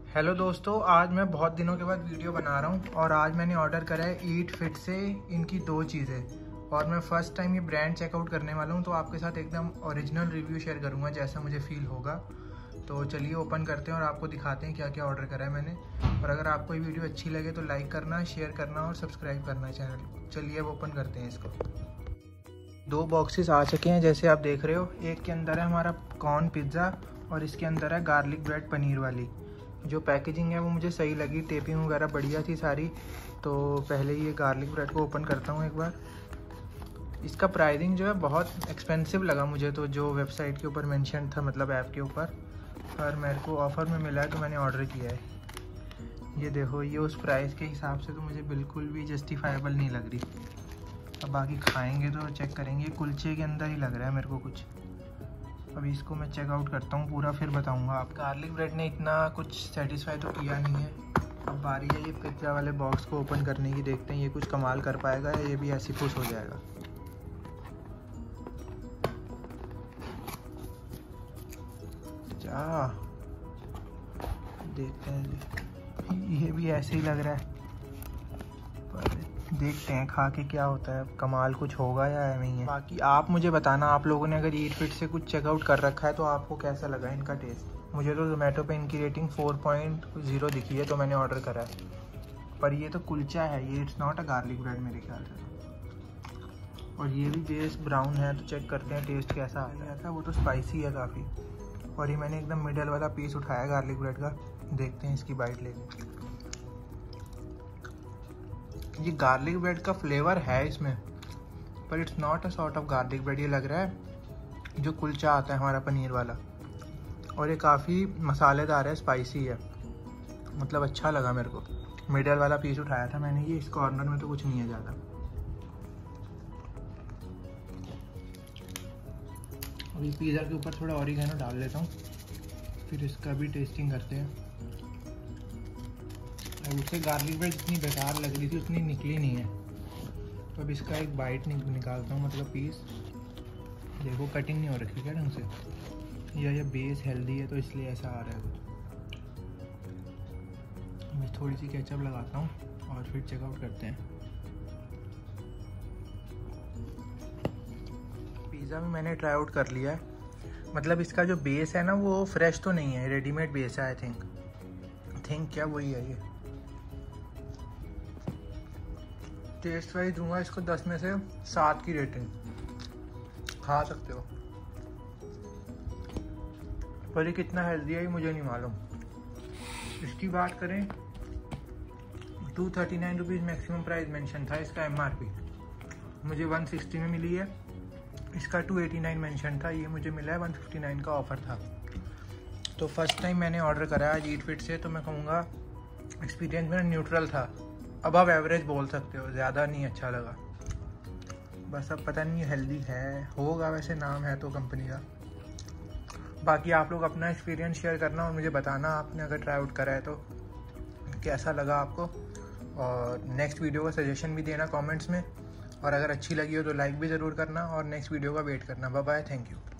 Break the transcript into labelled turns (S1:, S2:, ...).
S1: Hello दोस्तों, आज मैं बहुत दिनों के बाद वीडियो बना रहा हूँ और आज मैंने ऑर्डर करा है ईट फिट से इनकी 2 चीज़ें और मैं फ़र्स्ट टाइम ये ब्रांड चेकआउट करने वाला हूँ। तो आपके साथ एकदम ओरिजिनल रिव्यू शेयर करूँगा जैसा मुझे फ़ील होगा। तो चलिए ओपन करते हैं और आपको दिखाते हैं क्या क्या ऑर्डर करा है मैंने। और अगर आपको ये वीडियो अच्छी लगे तो लाइक करना, शेयर करना और सब्सक्राइब करना चैनल को। चलिए अब ओपन करते हैं इसको। 2 बॉक्सेस आ चुके हैं जैसे आप देख रहे हो। एक के अंदर है हमारा कॉर्न पिज़्ज़ा और इसके अंदर है गार्लिक ब्रेड पनीर वाली। जो पैकेजिंग है वो मुझे सही लगी, टेपिंग वगैरह बढ़िया थी सारी। तो पहले ये गार्लिक ब्रेड को ओपन करता हूँ एक बार। इसका प्राइसिंग जो है बहुत एक्सपेंसिव लगा मुझे, तो जो वेबसाइट के ऊपर मेंशन था, मतलब ऐप के ऊपर, पर मेरे को ऑफ़र में मिला है तो मैंने ऑर्डर किया है। ये देखो, ये उस प्राइस के हिसाब से तो मुझे बिल्कुल भी जस्टिफाइबल नहीं लग रही। अब बाकी खाएंगे तो चेक करेंगे। कुलचे के अंदर ही लग रहा है मेरे को कुछ। अभी इसको मैं चेकआउट करता हूँ पूरा, फिर बताऊँगा। आप गार्लिक ब्रेड ने इतना कुछ सेटिस्फाई तो किया नहीं है। अब बारी है ये पिज़्ज़ा वाले बॉक्स को ओपन करने की। देखते हैं ये कुछ कमाल कर पाएगा या ये भी ऐसी खुश हो जाएगा। जा देखते हैं, ये भी ऐसे ही लग रहा है, पर देखते हैं खा के क्या होता है। कमाल कुछ होगा या एवं ही है। बाकी आप मुझे बताना, आप लोगों ने अगर ईट फिट से कुछ चेकआउट कर रखा है तो आपको कैसा लगा इनका टेस्ट। मुझे तो जोमेटो पे इनकी रेटिंग 4.0 दिखी है, तो मैंने ऑर्डर करा है। पर ये तो कुलचा है, ये it's not a garlic bread मेरे ख्याल से। और ये भी बेस ब्राउन है, तो चेक करते हैं टेस्ट कैसा आता है। वो तो स्पाइसी है काफ़ी। और ये मैंने एकदम मिडल वाला पीस उठाया गार्लिक ब्रेड का। देखते हैं इसकी बाइट लेके। ये गार्लिक ब्रेड का फ्लेवर है इसमें, पर it's not a sort of garlic bread. ये लग रहा है जो कुलचा आता है हमारा पनीर वाला। और ये काफ़ी मसालेदार है, स्पाइसी है, मतलब अच्छा लगा मेरे को। मिडल वाला पीस उठाया था मैंने, ये इस कॉर्नर में तो कुछ नहीं है ज़्यादा। अभी पिज़्ज़ा के ऊपर थोड़ा ऑरिगेनो डाल लेता हूँ, फिर इसका भी टेस्टिंग करते हैं। उससे गार्लिक ब्रेड जितनी बेकार लग रही थी उतनी निकली नहीं है। तो अब इसका एक बाइट निकालता हूँ, मतलब पीस। देखो कटिंग नहीं हो रखी क्या ढंग से, या ये बेस हेल्दी है तो इसलिए ऐसा आ रहा है कुछ। मैं थोड़ी सी केचप लगाता हूँ और फिर चेकआउट करते हैं। पिज़्ज़ा भी मैंने ट्राई आउट कर लिया है। मतलब इसका जो बेस है ना वो फ्रेश तो नहीं है, रेडीमेड बेस है। आई थिंक क्या वही है ये। टेस्ट वाइज दूंगा इसको 10 में से 7 की रेटिंग। खा सकते हो, पर ये कितना हेल्दी है ये मुझे नहीं मालूम। इसकी बात करें, 239 रुपीज़ मैक्सिमम प्राइस मेंशन था इसका। MRP मुझे 160 में मिली है। इसका 289 मेंशन था, ये मुझे मिला है 159 का ऑफ़र था। तो फर्स्ट टाइम मैंने ऑर्डर करा है ईट फिट से, तो मैं कहूँगा एक्सपीरियंस मेरा न्यूट्रल था। अब आप एवरेज बोल सकते हो, ज़्यादा नहीं अच्छा लगा। बस अब पता नहीं हेल्दी है, होगा वैसे, नाम है तो कंपनी का। बाकी आप लोग अपना एक्सपीरियंस शेयर करना और मुझे बताना आपने अगर ट्राई आउट करा है तो कैसा लगा आपको। और नेक्स्ट वीडियो का सजेशन भी देना कमेंट्स में। और अगर अच्छी लगी हो तो लाइक भी ज़रूर करना और नेक्स्ट वीडियो का वेट करना। Bye bye, thank you.